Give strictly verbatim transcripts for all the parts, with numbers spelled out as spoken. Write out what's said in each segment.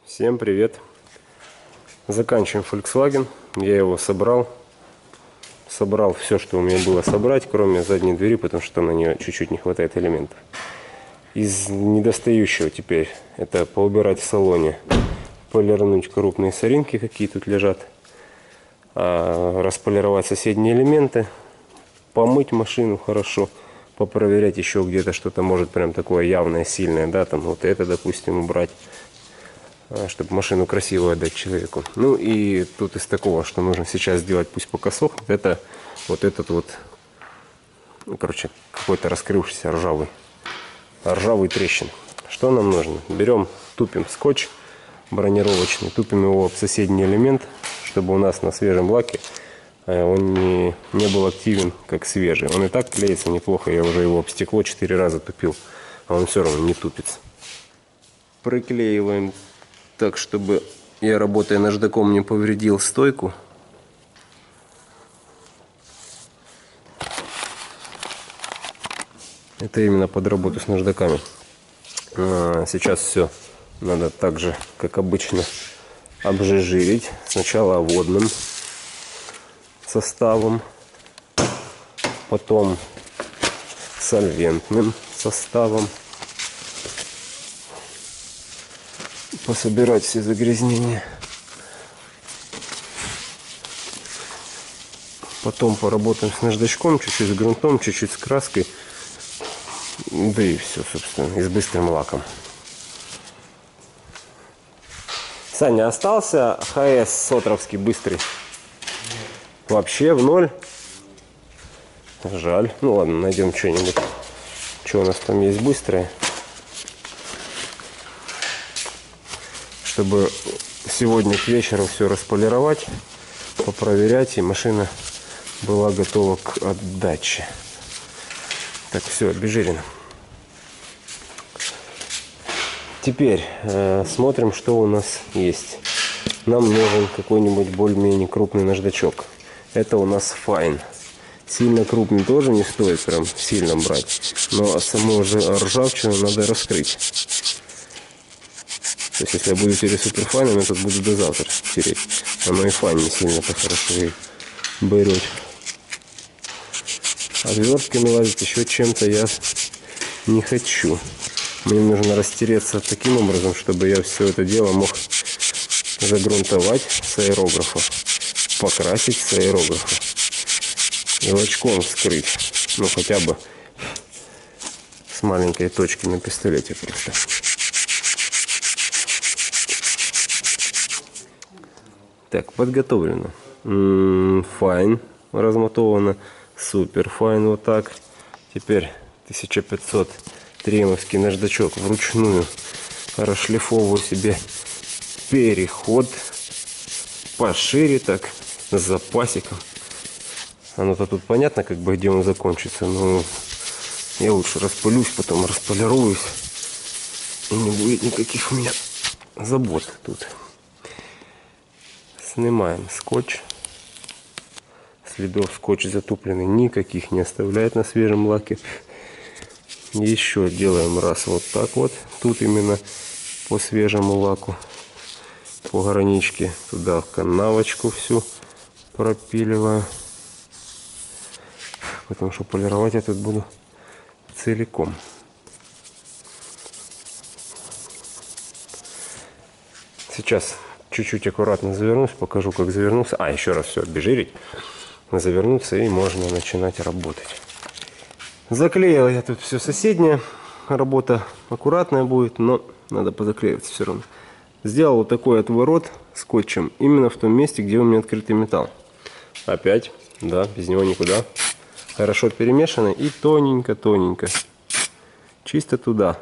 Всем привет! Заканчиваем Volkswagen. Я его собрал. Собрал все, что у меня было собрать, кроме задней двери, потому что на нее чуть-чуть не хватает элементов. Из недостающего теперь это поубирать в салоне, полирнуть крупные соринки, какие тут лежат, располировать соседние элементы, помыть машину хорошо, попроверять еще где-то что-то может прям такое явное, сильное, да, там вот это, допустим, убрать, чтобы машину красиво отдать человеку. Ну и тут из такого, что нужно сейчас сделать, пусть пока сохнет, это вот этот вот, ну, короче, какой-то раскрывшийся ржавый, ржавый трещин. Что нам нужно? Берем, тупим скотч бронировочный, тупим его в соседний элемент, чтобы у нас на свежем лаке он не, не был активен, как свежий. Он и так клеится неплохо, я уже его об стекло четыре раза тупил, а он все равно не тупится. Приклеиваем так, чтобы я, работая наждаком, не повредил стойку. Это именно под работу с наждаками. Сейчас все надо так же, как обычно, обжижирить. Сначала водным составом, потом сольвентным составом. Пособирать все загрязнения. Потом поработаем с наждачком, чуть-чуть с грунтом, чуть-чуть с краской. Да и все, собственно, и с быстрым лаком. Саня, остался ХС Сотровский быстрый? Вообще в ноль? Жаль. Ну ладно, найдем что-нибудь. Что у нас там есть быстрое? Чтобы сегодня к вечеру все располировать, попроверять, и машина была готова к отдаче. Так, все, обезжирено. Теперь э, смотрим, что у нас есть. Нам нужен какой-нибудь более-менее крупный наждачок. Это у нас Fine. Сильно крупный тоже не стоит прям сильно брать, но саму же ржавчину надо раскрыть. То есть, если я буду тереть суперфайном, я тут буду до завтра тереть. Оно и файн не сильно-то хорошо и берет. Отвертками лазить еще чем-то я не хочу. Мне нужно растереться таким образом, чтобы я все это дело мог загрунтовать с аэрографа, покрасить с аэрографа и лачком вскрыть. Ну, хотя бы с маленькой точки на пистолете просто. Так, подготовлено. Файн размотовано. Супер файн вот так. Теперь тысяча пятьсот тремовский наждачок вручную расшлифовываю себе переход пошире так, с запасиком. Оно-то тут понятно, как бы, где он закончится, но я лучше распылюсь, потом располируюсь, и не будет никаких у меня забот тут. Снимаем скотч. Следов скотч затупленный никаких не оставляет на свежем лаке. Еще делаем раз вот так вот. Тут именно по свежему лаку. По граничке. Туда в канавочку всю пропиливаю. Потому что полировать я тут буду целиком. Сейчас чуть-чуть аккуратно завернусь, покажу, как завернулся. А, еще раз все обезжирить, завернуться, и можно начинать работать. Заклеил я тут все соседнее. Работа аккуратная будет, но надо позаклеиваться все равно. Сделал вот такой отворот скотчем именно в том месте, где у меня открытый металл. Опять, да, без него никуда. Хорошо перемешано и тоненько-тоненько. Чисто туда.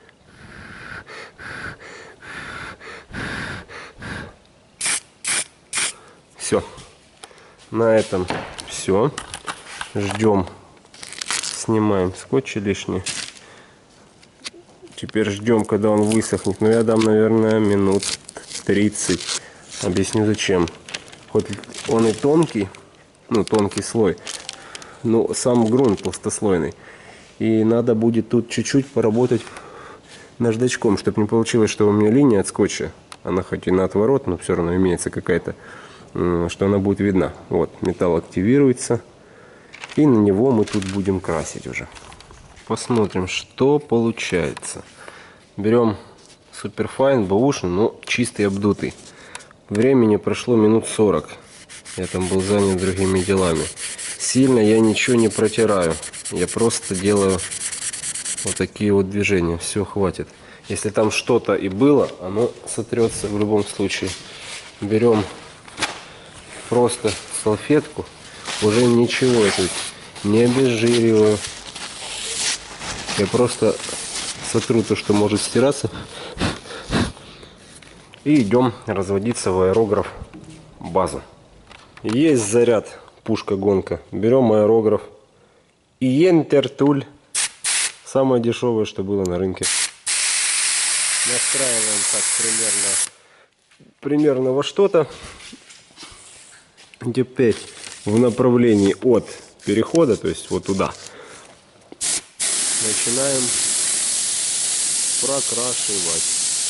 Все. На этом все. Ждем. Снимаем скотч лишний. Теперь ждем, когда он высохнет. Но я дам, наверное, минут тридцать. Объясню зачем. Хоть он и тонкий, ну, тонкий слой, но сам грунт толстослойный. И надо будет тут чуть-чуть поработать наждачком, чтобы не получилось, что у меня линия от скотча Она хоть и на отворот, но все равно имеется какая-то, что она будет видна. Вот, металл активируется. И на него мы тут будем красить уже. Посмотрим, что получается. Берем Superfine бэушный, но чистый, обдутый. Времени прошло минут сорок. Я там был занят другими делами. Сильно я ничего не протираю. Я просто делаю вот такие вот движения. Все, хватит. Если там что-то и было, оно сотрется в любом случае. Берем просто салфетку. Уже ничего я тут не обезжириваю. Я просто сотру то, что может стираться. И идем разводиться в аэрограф базу. Есть заряд, пушка-гонка. Берем аэрограф. И Enter-Tool. Самое дешевое, что было на рынке. Настраиваем так примерно, примерно во что-то. Теперь в направлении от перехода, то есть вот туда, начинаем прокрашивать.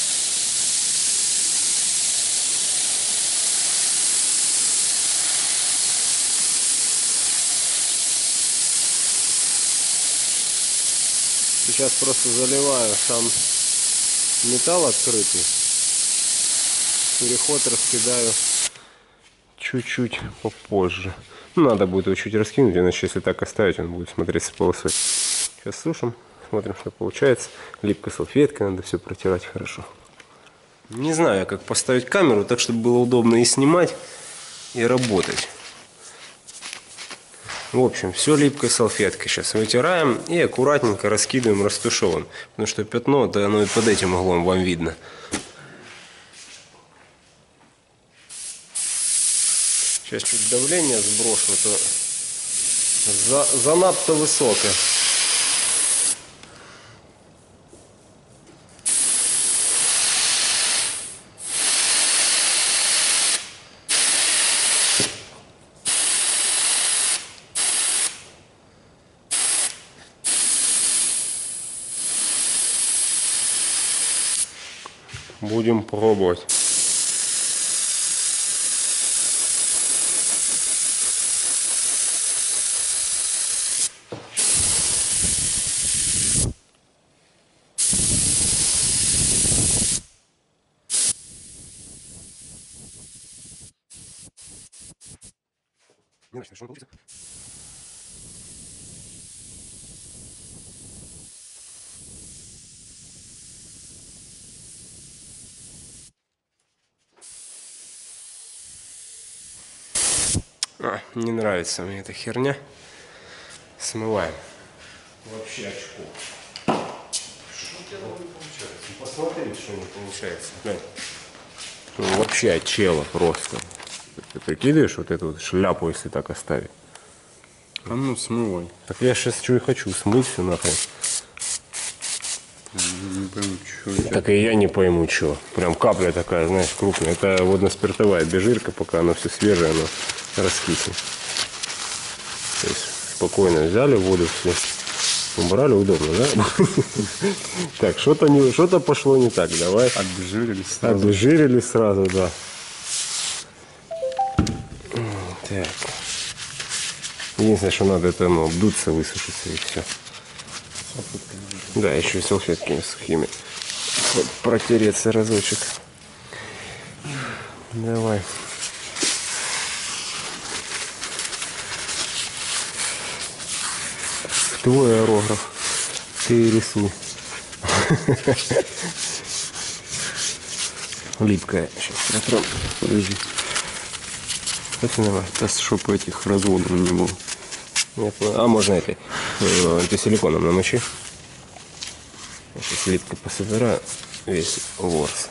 Сейчас просто заливаю сам металл открытый. Переход раскидаю чуть-чуть попозже. Надо будет его чуть раскинуть, иначе если так оставить, он будет смотреться полосой. Сейчас сушим, смотрим, что получается. Липкой салфеткой надо все протирать хорошо. Не знаю, как поставить камеру так, чтобы было удобно и снимать, и работать. В общем, все липкой салфеткой сейчас вытираем и аккуратненько раскидываем, растушевываем. Потому что пятно, да оно и под этим углом вам видно. Сейчас чуть давление сброшу, то за, занадто высокое. Будем пробовать. Не знаю, что он получится. А, не нравится мне эта херня. Смываем. Вообще очко. Что не получается? Посмотри, что не получается. Да. Ну, вообще очело просто. Ты прикидываешь вот эту вот шляпу, если так оставить? А ну смывай. Так я сейчас что и хочу, смыть все нахрен. Не пойму, что. Так и я не пойму, что. Прям капля такая, знаешь, крупная. Это водно-спиртовая обезжирка, пока оно все свежее, оно раскиснет. То есть спокойно взяли воду, все убрали, удобно, да? Так, что-то не, что-то пошло не так, давай. Обезжирили сразу. Обезжирили сразу, да. Так. Единственное, что надо, это ну, обдуться, высушиться и все. Да, еще и салфетками сухими. Протереться разочек. Давай. Твой аэрограф. Ты рисуй. Липкая. Сейчас протрем. Подожди. Давай. Да, чтобы этих разводов не было. А можно этой антисиликоном намочи. Я сейчас липкой пособираю весь ворс.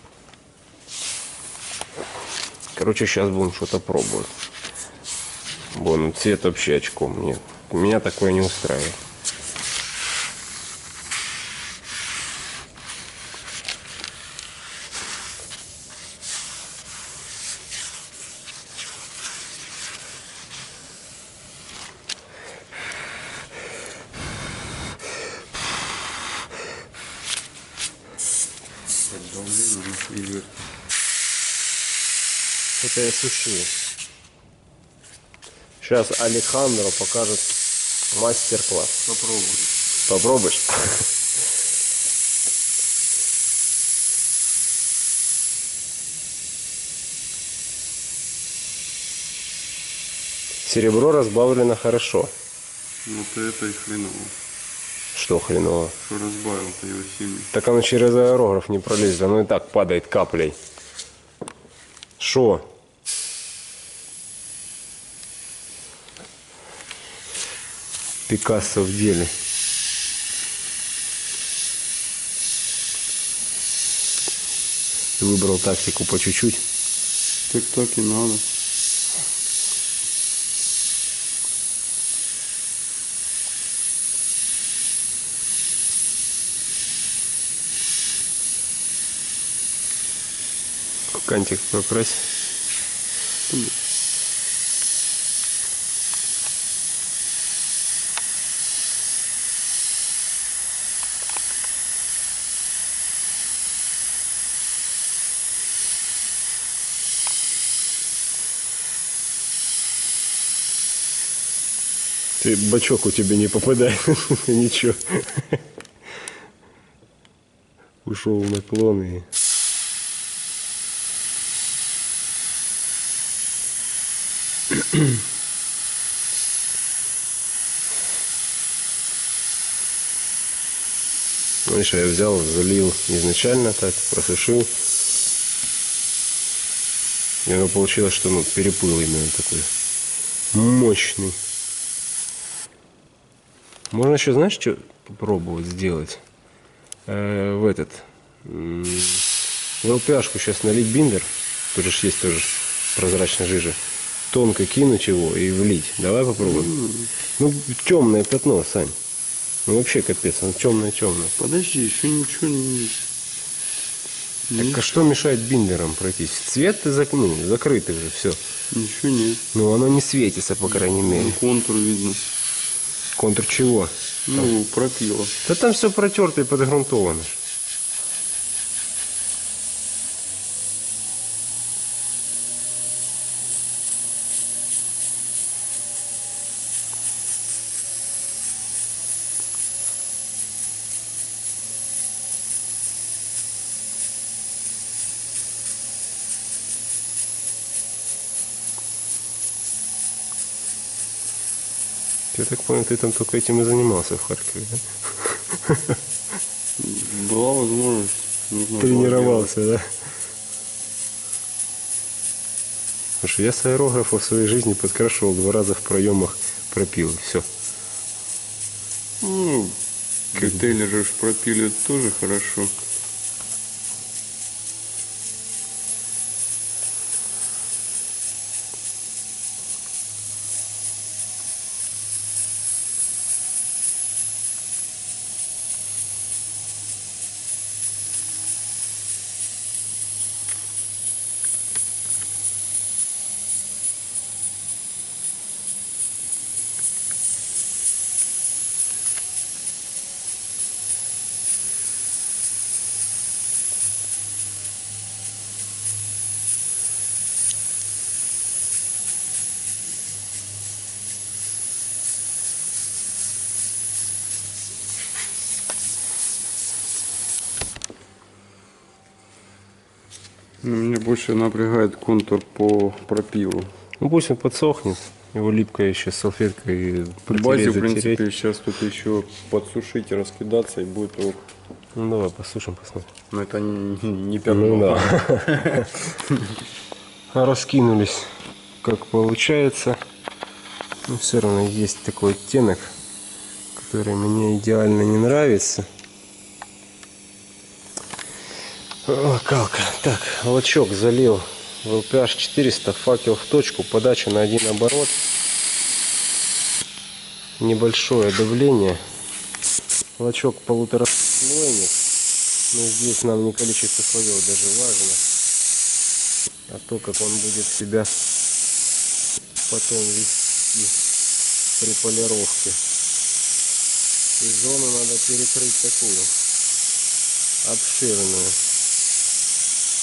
Короче, сейчас будем что-то пробовать. Вон, цвет вообще очком. Мне, меня такое не устраивает. Или Это я сушил. Сейчас Алехандро покажет мастер-класс. попробуй. Попробуешь? Серебро разбавлено хорошо. Вот это и хреново. Что хреново? Что разбавил-то его сильно. Так оно через аэрограф не пролезет, оно и так падает каплей. Шо? Пикассо в деле. Ты выбрал тактику по чуть-чуть. Так так и надо. Кантик прокрась. Ты бачок у тебя не попадает. Ничего. Ушел в наклон и... Ну, еще я взял, залил изначально так, просушил. И оно получилось, что ну, перепыл именно такой мощный. Можно еще, знаешь, что попробовать сделать? Э, в этот... м, В ЛПшку сейчас налить биндер. Тут же ж есть тоже прозрачная жижа. Тонко кинуть его и влить. Давай попробуем. Ну, темное пятно, Сань. Ну, вообще капец, оно темное-темное. Подожди, еще ничего не... Так а что мешает биндером пройтись? Цвет ты зак... ну, закрытый же, все. Ничего нет. Ну, оно не светится, по крайней мере. Ну, контур видно. Контур чего? Ну, пропила. Да там все протерто и подгрунтовано. Я так понял, ты там только этим и занимался в Харькове, да? Была возможность. Нужно было Тренировался, да? Потому что я с аэрографа в своей жизни подкрашивал два раза в проемах, пропил, все. делать. Ну, коктейли же ж пропили тоже хорошо. Ну, меня больше напрягает контур по пропилу. Ну пусть он подсохнет, его липкой еще салфеткой В базе, протереть, в затереть. принципе, сейчас тут еще подсушить и раскидаться, и будет ок. Ну давай послушаем, посмотрим. Но это не, не пятно. Ну да. Раскинулись, как получается. Но все равно есть такой оттенок, который мне идеально не нравится. О, калка. Так, лачок залил в эл пи эйч четыреста, факел в точку, подача на один оборот. Небольшое давление. Лачок полутораслойник. Но здесь нам не количество слоев даже важно, а то, как он будет себя потом вести при полировке. И зону надо перекрыть такую обширную.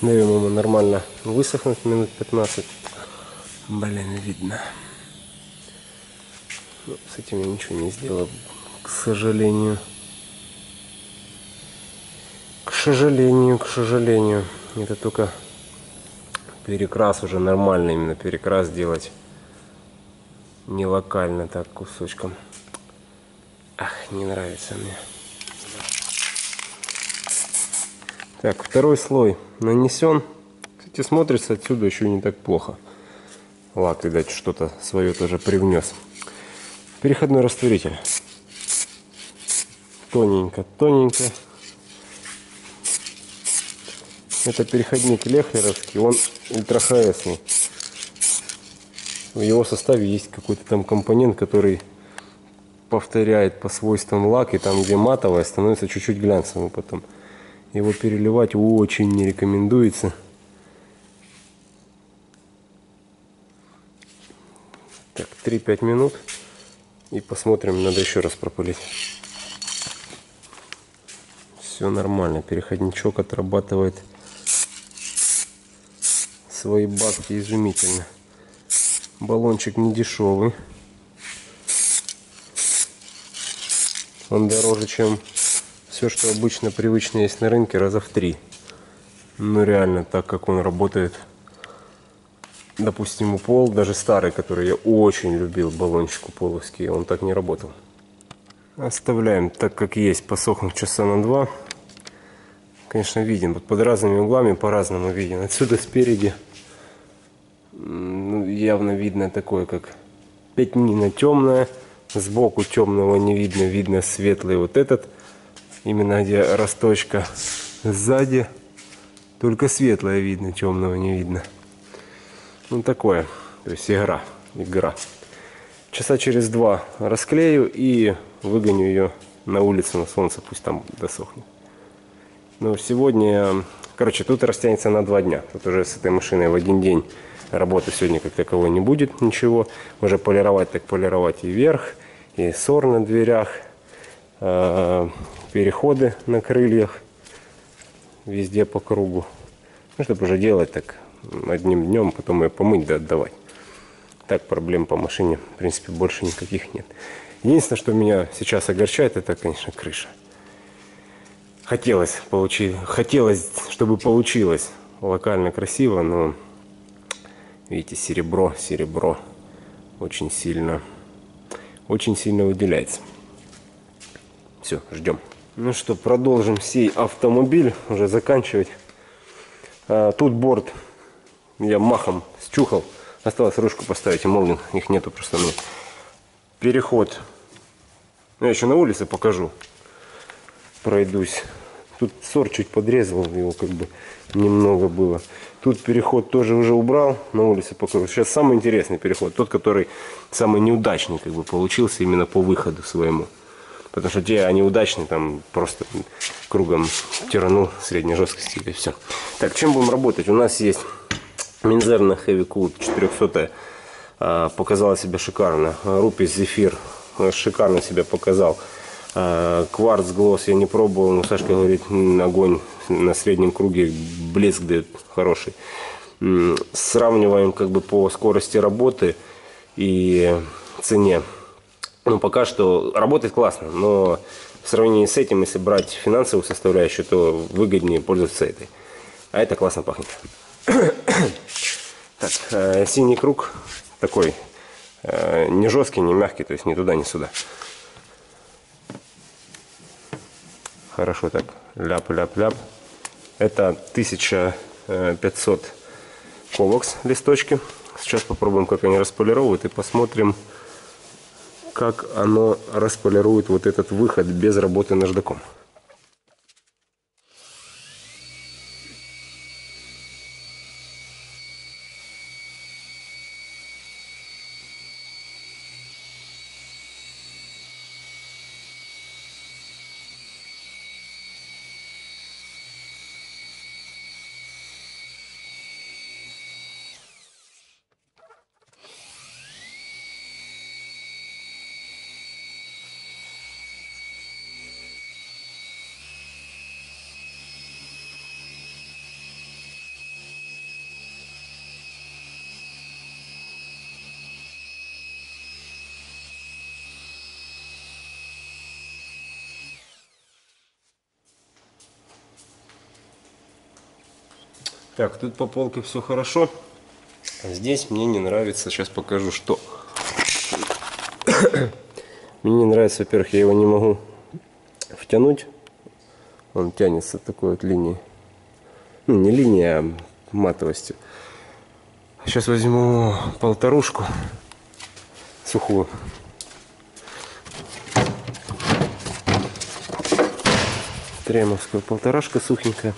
Даем ему нормально высохнуть минут пятнадцать. Блин, видно. Ну, с этим я ничего не сделал, к сожалению. К сожалению, к сожалению. Это только перекрас уже нормальный, именно перекрас делать. Не локально так кусочком. Ах, не нравится мне. Так, второй слой нанесен. Кстати, смотрится отсюда еще не так плохо. Лак, видать, что-то свое тоже привнес. Переходной растворитель. Тоненько, тоненько. Это переходник лехлеровский, он ультра-ХСный. В его составе есть какой-то там компонент, который повторяет по свойствам лак, и там, где матовое, становится чуть-чуть глянцевым потом. Его переливать очень не рекомендуется. Так, три-пять минут. И посмотрим, надо еще раз пропылить. Все нормально, переходничок отрабатывает свои бабки изумительно. Баллончик не дешевый. Он дороже, чем все, что обычно привычно есть на рынке, раза в три. Ну реально, так как он работает. Допустим, упол, даже старый, который я очень любил, баллончик уполовский, он так не работал. Оставляем так, как есть, посохнуть часа на два. Конечно, видим, вот под разными углами по-разному видим. Отсюда спереди ну, явно видно такое, как пятнина темная. Сбоку темного не видно, видно светлый вот этот. Именно где росточка. Сзади только светлое видно, темного не видно. Ну такое, то есть игра, игра. Часа через два расклею и выгоню ее на улицу, на солнце, пусть там досохнет. Но сегодня, короче, тут растянется на два дня. Тут уже с этой машиной в один день работы сегодня как таковой не будет ничего. Уже полировать так полировать и верх, и сор на дверях, переходы на крыльях, везде по кругу. Ну, чтобы уже делать так одним днем, потом ее помыть да отдавать. Так проблем по машине, в принципе, больше никаких нет. Единственное, что меня сейчас огорчает, это, конечно, крыша. Хотелось получить, хотелось, чтобы получилось локально красиво, но, видите, серебро, серебро очень сильно, очень сильно выделяется. Все, ждем. Ну что, продолжим сей автомобиль, уже заканчивать. А, тут борт я махом счухал. Осталось ручку поставить и молдинг. Их нету просто. Ну, переход. Я еще на улице покажу. Пройдусь. Тут сор чуть подрезал. Его как бы немного было. Тут переход тоже уже убрал. На улице покажу. Сейчас самый интересный переход. Тот, который самый неудачный как бы получился именно по выходу своему. Потому что те они удачные, там просто кругом тиранул средней жесткости и все. Так, чем будем работать? У нас есть Минзерна Heavy Cool четыреста, показала себя шикарно. Рупис Зефир шикарно себя показал. Кварц Глосс я не пробовал, но Сашка говорит, огонь на среднем круге, блеск дает хороший. Сравниваем как бы по скорости работы и цене. Ну, пока что работает классно, но в сравнении с этим, если брать финансовую составляющую, то выгоднее пользоваться этой. А это классно пахнет. Так, э, синий круг такой, э, не жесткий, не мягкий, то есть ни туда, ни сюда. Хорошо так, ляп-ляп-ляп. Это тысяча пятьсот ковокс листочки. Сейчас попробуем, как они располировывают, и посмотрим, как оно располирует вот этот выход без работы наждаком. Так, тут по полке все хорошо. Здесь мне не нравится, сейчас покажу, что. Мне не нравится, во-первых, я его не могу втянуть. Он тянется такой вот линией. Ну, не линия, а матовостью. Сейчас возьму полторушку сухую. Тремовская полторашка сухенькая.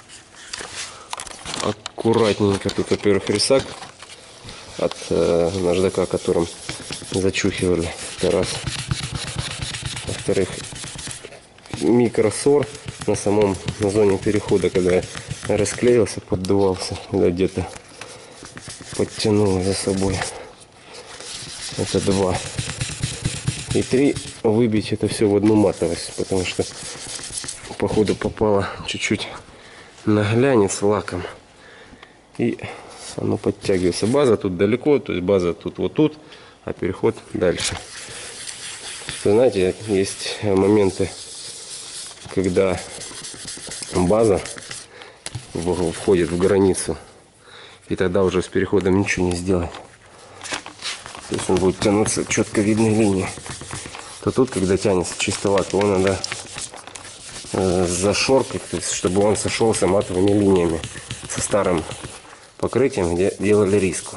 Аккуратненько. Тут, во-первых, рисак от э, наждака, которым зачухивали. Это раз. Во-вторых, микросор на самом на зоне перехода, когда я расклеился, поддувался, когда где-то подтянуло за собой. Это два. И три, выбить это все в одну матовость, потому что походу попало чуть-чуть на глянец лаком. И оно подтягивается. База тут далеко, то есть база тут вот тут, а переход дальше. Вы знаете, есть моменты, когда база входит в границу, и тогда уже с переходом ничего не сделать. То есть он будет тянуться четко видной линией. То тут, когда тянется чисто лак, его надо э, зашоркать, то есть, чтобы он сошелся матовыми линиями со старым покрытием, где делали риску.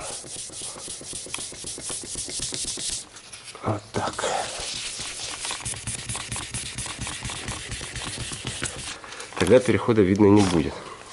Вот так. Тогда перехода видно не будет.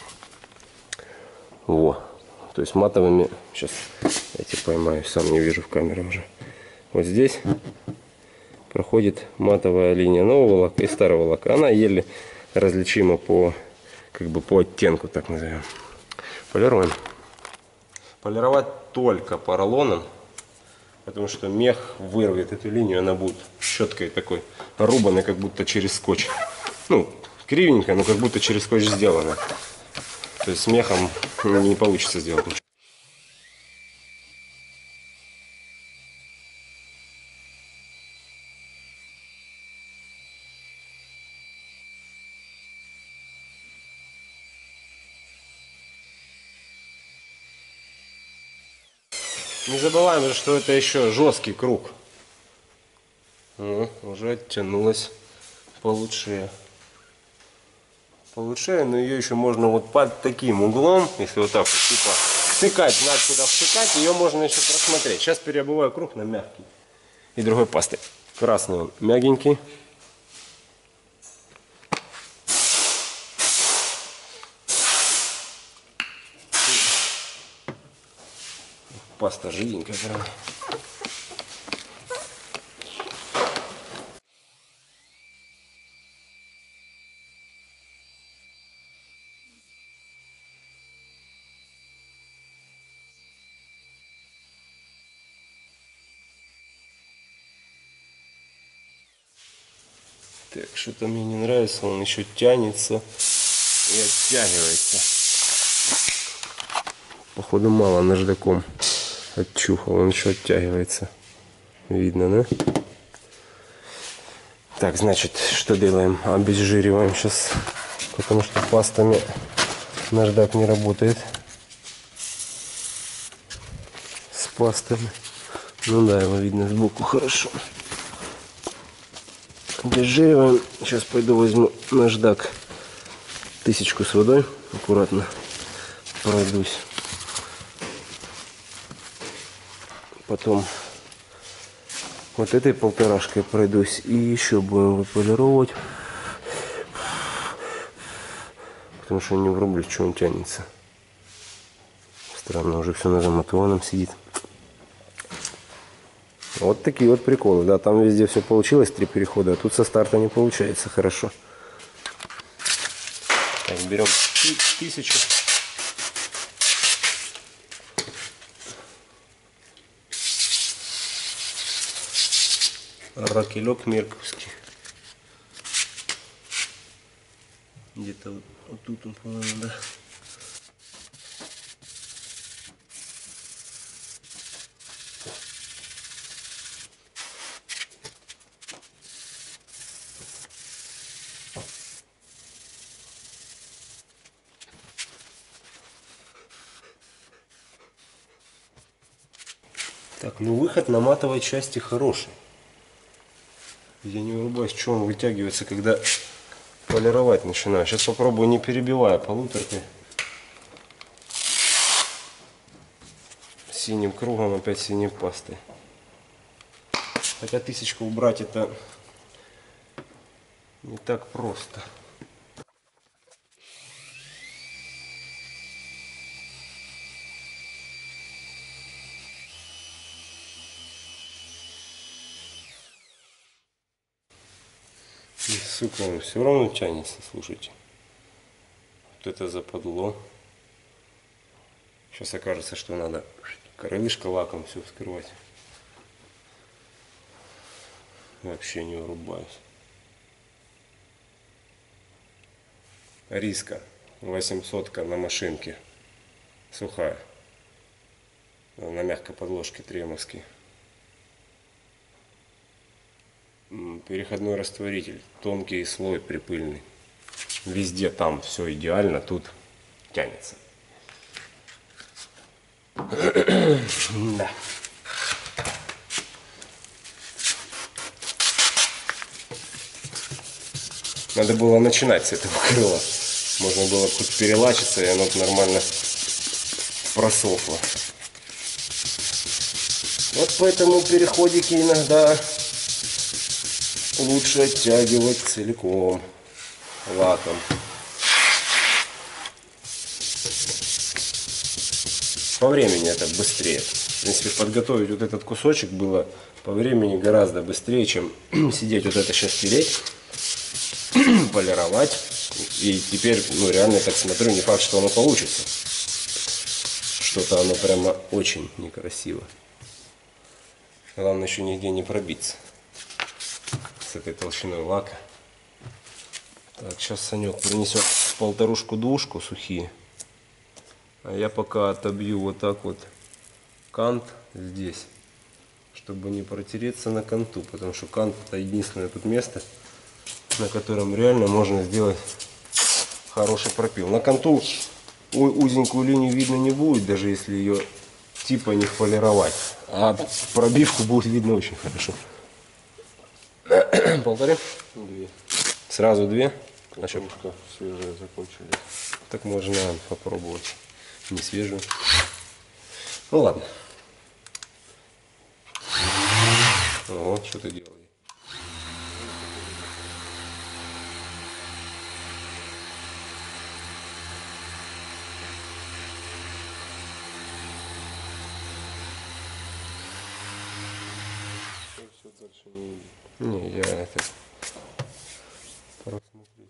Во. То есть матовыми. Сейчас эти поймаю, сам не вижу в камере уже. Вот здесь проходит матовая линия нового лака и старого лака. Она еле различима по, как бы по оттенку, так назовем. Полируем. Полировать только поролоном, потому что мех вырвет эту линию, она будет щеткой такой рубаной, как будто через скотч. Ну, кривенько, но как будто через скотч сделано. То есть с мехом не получится сделать ничего. Не забываем же, что это еще жесткий круг. Ну, уже оттянулась получше. Получше, но ее еще можно вот под таким углом, если вот так вот типа втыкать, знать куда втыкать, ее можно еще просмотреть. Сейчас переобуваю круг на мягкий. И другой пастой. Красный он мягенький. Паста жиденькая прям. Так, что-то мне не нравится, он еще тянется и оттягивается. Походу мало наждаком отчухал, он еще оттягивается. Видно, да? Так, значит, что делаем? Обезжириваем сейчас, потому что пастами наждак не работает. С пастами. Ну да, его видно сбоку хорошо. Обезжириваем. Сейчас пойду возьму наждак, тысячку с водой, аккуратно пройдусь. Потом вот этой полторашкой пройдусь и еще будем выполировать, потому что не врублюсь, что он тянется. Странно, уже все на замотованном сидит. Вот такие вот приколы, да, там везде все получилось, три перехода, а тут со старта не получается хорошо. Так, берем тысячу. Ракелек мерковский. Где-то вот, вот тут он, по-моему, да. Так, ну выход на матовой части хороший. Я не вырубаюсь, что он вытягивается, когда полировать начинаю. Сейчас попробую, не перебивая полуторкой. Синим кругом, опять синей пастой. Хотя тысячку убрать это не так просто. И, сука, он все равно тянется, слушайте. Вот это западло. Сейчас окажется, что надо крылышко лаком все вскрывать. Вообще не вырубаюсь. Риска восьмисотка на машинке. Сухая. На мягкой подложке тремовский. Переходной растворитель. Тонкий слой припыльный. Везде там все идеально, тут тянется. Да. Надо было начинать с этого крыла. Можно было хоть перелачиться, и оно нормально просохло. Вот поэтому переходики иногда лучше оттягивать целиком лаком. По времени это быстрее. В принципе, подготовить вот этот кусочек было по времени гораздо быстрее, чем сидеть вот это сейчас тереть, полировать. И теперь, ну, реально так смотрю, не факт, что оно получится. Что-то оно прямо очень некрасиво. Главное еще нигде не пробиться с этой толщиной лака. Так, сейчас Санек принесет полторушку-двушку сухие. А я пока отобью вот так вот кант здесь, чтобы не протереться на канту, потому что кант это единственное тут место, на котором реально можно сделать хороший пропил. На канту узенькую линию видно не будет, даже если ее типа не полировать, а пробивку будет видно очень хорошо. Полторы? Две. Сразу две? А что? Что свежие закончились. Так можно попробовать. Не свежую. Ну ладно. Ого, что ты делаешь? Все дальше не видно. Не, я это просмотреть.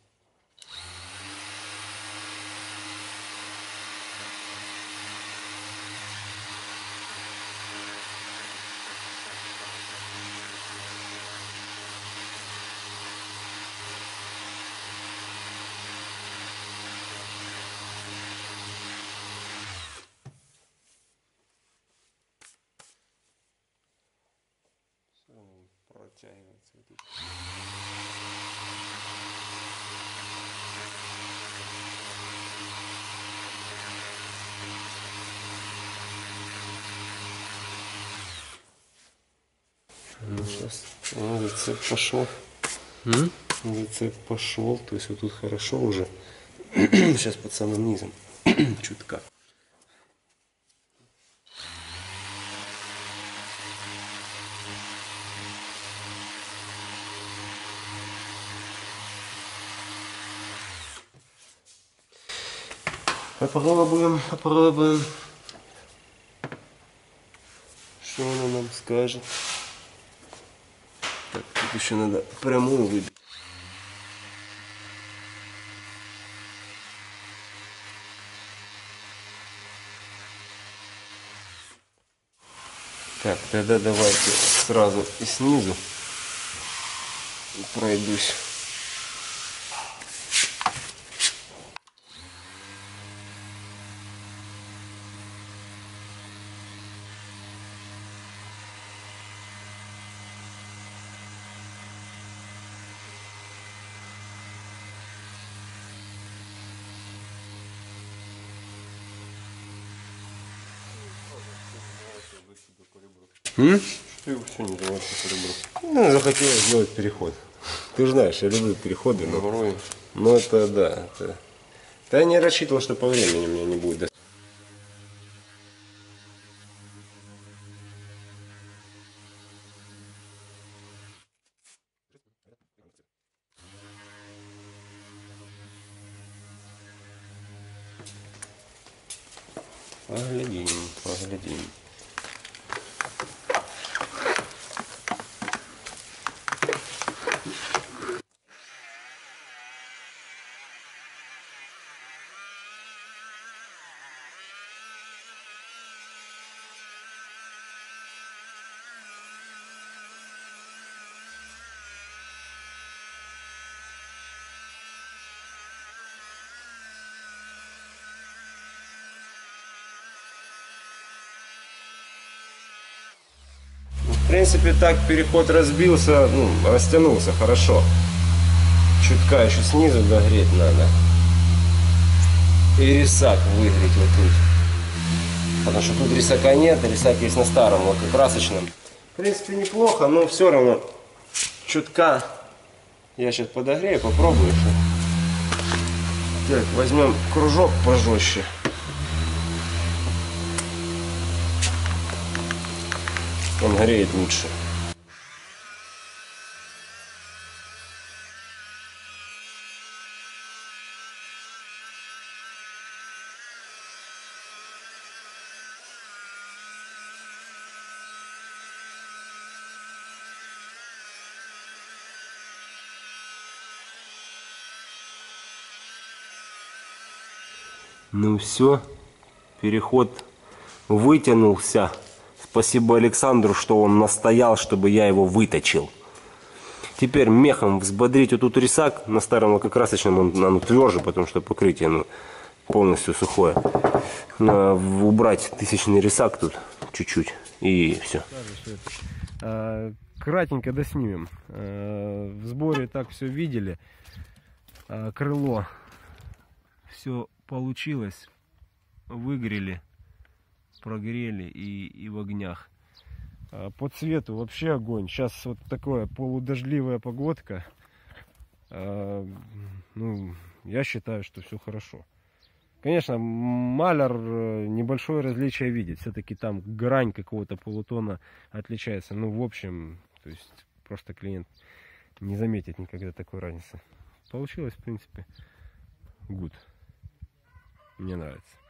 Протягивается вот это. Ну, сейчас ну, зацеп пошел. М? Зацеп пошел. То есть вот тут хорошо уже. Сейчас под самым низом. Чутка. Попробуем, попробуем. Что она нам скажет? Так, тут еще надо прямую выбить. Так, тогда давайте сразу и снизу пройдусь. М? Что его все не давать по ребру? Ну, захотелось сделать переход. Ты же знаешь, я люблю переходы, но, Порой. но это да. Это... Да я не рассчитывал, что по времени у меня не будет. Поглядим, поглядим. В принципе, так переход разбился, ну, растянулся хорошо. Чутка еще снизу догреть надо. И рисак выгреть вот тут. Потому что тут рисака нет, рисак есть на старом лакокрасочном. В принципе, неплохо, но все равно чутка. Я сейчас подогрею, попробую еще. Так, возьмем кружок пожестче. Он греет лучше. Ну все, переход вытянулся. Спасибо Александру, что он настоял, чтобы я его выточил. Теперь мехом взбодрить вот тут рисак. На старом лакокрасочном он, он тверже, потому что покрытие ну, полностью сухое. Надо убрать тысячный рисак тут чуть-чуть и все. Кратенько доснимем. В сборе так все видели. Крыло. Все получилось. Выгрели, прогрели и, и в огнях. По цвету вообще огонь. Сейчас вот такое полудождливая погодка. Ну, я считаю, что все хорошо. Конечно, маляр небольшое различие видит. Все-таки там грань какого-то полутона отличается. Ну, в общем, то есть просто клиент не заметит никогда такой разницы. Получилось, в принципе, good. Мне нравится.